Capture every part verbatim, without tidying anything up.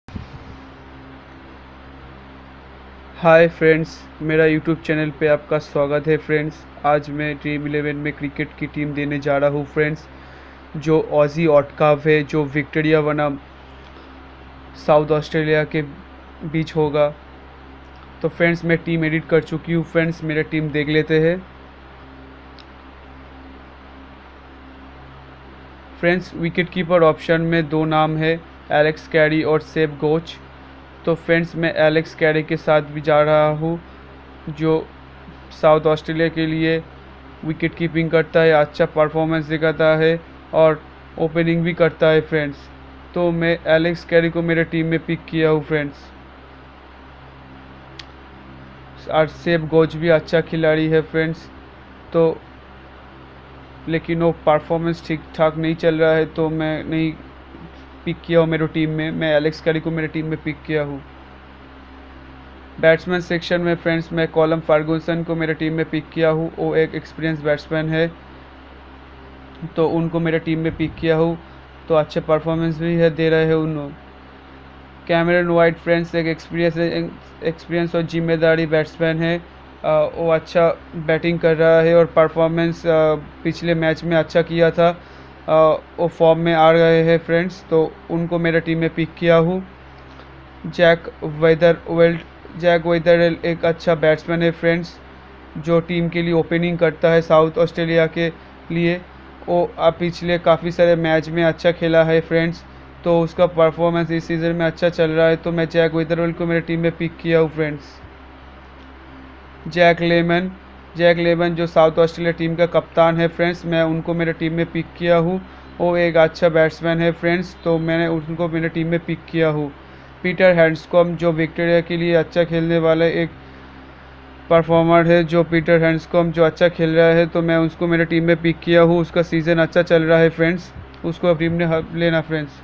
हाय friends, मेरा YouTube channel पे आपका स्वागत है फ्रेंड्स। आज मैं ड्रीम इलेवन में क्रिकेट की टीम देने जा रहा हूँ फ्रेंड्स, जो ऑजी ऑटकाव है, जो विक्टोरिया बनाम साउथ ऑस्ट्रेलिया के बीच होगा। तो फ्रेंड्स, मैं टीम एडिट कर चुकी हूँ फ्रेंड्स, मेरा टीम देख लेते हैं। फ्रेंड्स, विकेट कीपर ऑप्शन में दो नाम है, एलेक्स कैरी और सेब गोच। तो फ्रेंड्स, मैं एलेक्स कैरी के साथ भी जा रहा हूँ, जो साउथ ऑस्ट्रेलिया के लिए विकेट कीपिंग करता है, अच्छा परफॉर्मेंस दिखाता है और ओपनिंग भी करता है फ्रेंड्स। तो मैं एलेक्स कैरी को मेरे टीम में पिक किया हूँ फ्रेंड्स। और सेब गोच भी अच्छा खिलाड़ी है फ्रेंड्स, तो लेकिन वो परफॉर्मेंस ठीक ठाक नहीं चल रहा है, तो मैं नहीं पिक किया हूँ मेरे टीम में। मैं एलेक्स कैरी को मेरे टीम में पिक किया हूँ। बैट्समैन सेक्शन में फ्रेंड्स, मैं कॉलम फर्गूसन को मेरे टीम में पिक किया हूँ। वो एक एक्सपीरियंस बैट्समैन है, तो उनको मेरे टीम में पिक किया हूँ। तो अच्छे परफॉर्मेंस भी है दे रहे हैं उन। कैमरन वाइट फ्रेंड्स एक एक्सपीरियंस एक्सपीरियंस और जिम्मेदारी बैट्समैन है। वो अच्छा बैटिंग कर रहा है और परफॉर्मेंस पिछले मैच में अच्छा किया था। वो फॉर्म में आ गए हैं फ्रेंड्स, तो उनको मेरे टीम में पिक किया हूँ। जैक वेदरवेल्ट जैक वेदरवेल एक अच्छा बैट्समैन है फ्रेंड्स, जो टीम के लिए ओपनिंग करता है साउथ ऑस्ट्रेलिया के लिए। वो पिछले काफ़ी सारे मैच में अच्छा खेला है फ्रेंड्स, तो उसका परफॉर्मेंस इस सीज़न में अच्छा चल रहा है। तो मैं जैक वेदरवेल को मेरे टीम में पिक किया हूँ friends. Jake Lehmann Jake Lehmann जो साउथ ऑस्ट्रेलिया टीम का कप्तान है फ्रेंड्स, मैं उनको मेरे टीम में पिक किया हूँ। वो एक अच्छा बैट्समैन है फ्रेंड्स, तो मैंने उनको मेरे टीम में पिक किया हूँ। पीटर हैंड्सकॉम्ब जो विक्टोरिया के लिए अच्छा खेलने वाला एक परफॉर्मर है, जो पीटर हैंड्सकॉम्ब जो अच्छा खेल रहा है, तो मैं उसको मेरे टीम में पिक किया हूँ। उसका सीज़न अच्छा चल रहा है फ्रेंड्स, उसको टीम में लेना friends.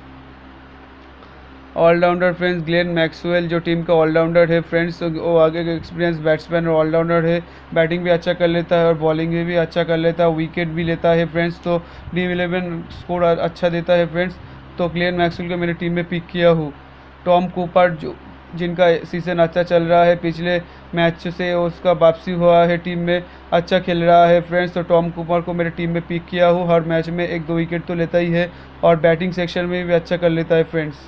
Allrounder friends, Glenn Maxwell जो टीम का ऑलराउंडर है फ्रेंड्स, वो आगे का एक्सपीरियंस बैट्समैन और ऑलराउंडर है। बैटिंग भी अच्छा कर लेता है और बॉलिंग भी, भी अच्छा कर लेता है, विकेट भी लेता है फ्रेंड्स। तो ड्रीम इलेवन स्कोर अच्छा देता है फ्रेंड्स, तो ग्लेन मैक्सवेल को मेरी टीम में पिक किया हूँ। टॉम कूपर जो जिनका सीज़न अच्छा चल रहा है, पिछले मैच से उसका वापसी हुआ है टीम में, अच्छा खेल रहा है फ्रेंड्स, तो टॉम कूपर को मेरे टीम में पिक किया हूँ। हर मैच में एक दो विकेट तो लेता ही है और बैटिंग सेक्शन में भी अच्छा कर लेता है फ्रेंड्स।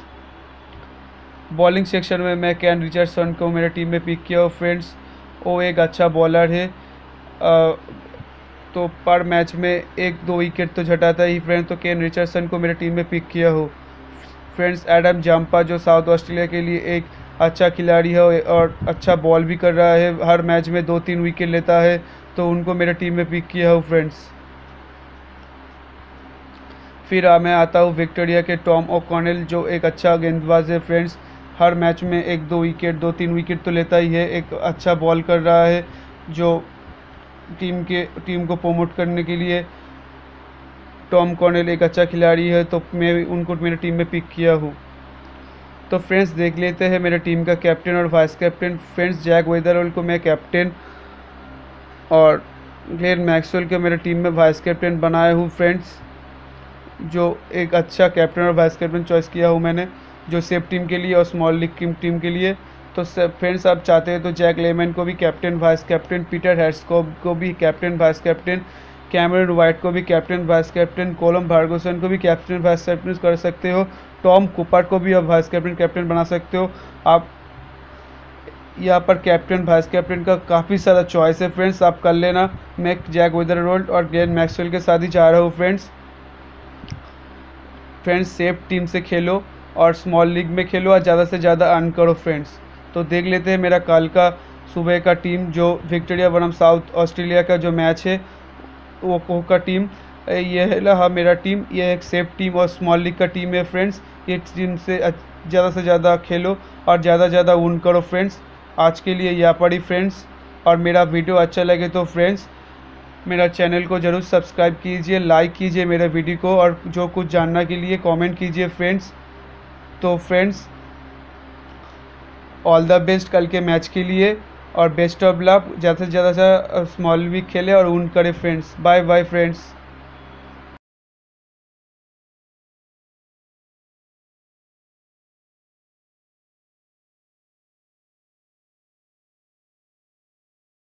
बॉलिंग सेक्शन में मैं कैन रिचर्डसन को मेरे टीम में पिक किया हूँ फ्रेंड्स। वो एक अच्छा बॉलर है, आ, तो पर मैच में एक दो विकेट तो झटाता ही फ्रेंड्स, तो कैन रिचर्डसन को मेरे टीम में पिक किया हूँ फ्रेंड्स। एडम जाम्पा जो साउथ ऑस्ट्रेलिया के लिए एक अच्छा खिलाड़ी है और अच्छा बॉल भी कर रहा है, हर मैच में दो तीन विकेट लेता है, तो उनको मेरे टीम में पिक किया हूँ फ्रेंड्स। फिर मैं आता हूँ विक्टोरिया के टॉम ओकॉनेल, जो एक अच्छा गेंदबाज है फ्रेंड्स, हर मैच में एक दो विकेट दो तीन विकेट तो लेता ही है, एक अच्छा बॉल कर रहा है, जो टीम के टीम को प्रमोट करने के लिए टॉम कॉर्नेल एक अच्छा खिलाड़ी है, तो मैं उनको मेरे टीम में पिक किया हूँ। तो फ्रेंड्स, देख लेते हैं मेरे टीम का कैप्टन और vice captain. Friends, Jake Weatherald को मैं कैप्टन और ग्लेन मैक्सवेल को मेरे टीम में वाइस कैप्टन बनाया हूँ फ्रेंड्स, जो एक अच्छा कैप्टन और वाइस कैप्टन चॉइस किया हूँ मैंने, जो सेफ टीम के लिए और स्मॉल लीग टीम के लिए। तो फ्रेंड्स, आप चाहते हैं तो जैक लेमन को भी captain vice captain, Peter Handscomb को भी captain vice captain, Cameron White को भी captain vice captain, Callum Ferguson को भी कैप्टन वाइस कैप्टन कर सकते हो, टॉम कूपर को भी आप वाइस कैप्टन कैप्टन बना सकते हो। आप यहाँ पर कैप्टन वाइस कैप्टन का काफ़ी सारा चॉइस है फ्रेंड्स, आप कर लेना। मैं जैक वेदरवेल और ग्लेन मैक्सवेल के साथ ही जा रहा हूँ फ्रेंड्स। फ्रेंड्स, सेफ टीम से खेलो और स्मॉल लीग में खेलो और ज़्यादा से ज़्यादा अर्न करो फ्रेंड्स। तो देख लेते हैं मेरा कल का सुबह का टीम, जो विक्टोरिया बनाम साउथ ऑस्ट्रेलिया का जो मैच है, वो को का टीम ये है रहा मेरा टीम। ये एक सेफ टीम और स्मॉल लीग का टीम है फ्रेंड्स। ये टीम से ज़्यादा से ज़्यादा खेलो और ज़्यादा ज़्यादा विन करो फ्रेंड्स। आज के लिए यहाँ पर ही फ्रेंड्स, और मेरा वीडियो अच्छा लगे तो फ्रेंड्स मेरा चैनल को ज़रूर सब्सक्राइब कीजिए, लाइक कीजिए मेरे वीडियो को, और जो कुछ जानना के लिए कमेंट कीजिए फ्रेंड्स। तो फ्रेंड्स, ऑल द बेस्ट कल के मैच के लिए, और बेस्ट ऑफ लक। ज़्यादा से ज़्यादा स्मॉल भी खेले और विन करे फ्रेंड्स। Bye bye friends.